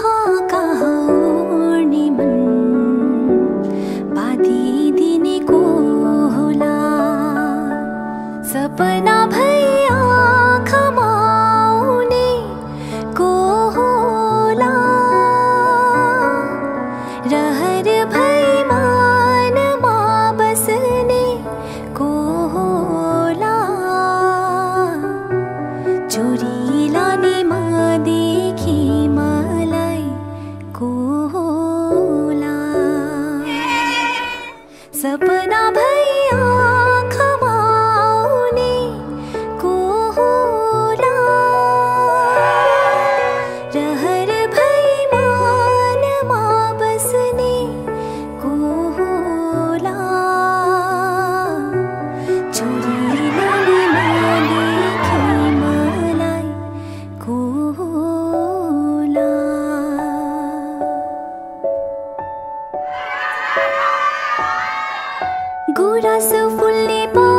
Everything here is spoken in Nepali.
सपना भैया खमाउने को होला, रहर भई मानमा बस्ने को होला, चोरी लाने देखि मलाई को होला। सपना भैया खमाउने को होला, रहर भई मानमा बस्ने को होला, चोरी लाने देखि मलाई को होला। गुराँस फुल्ने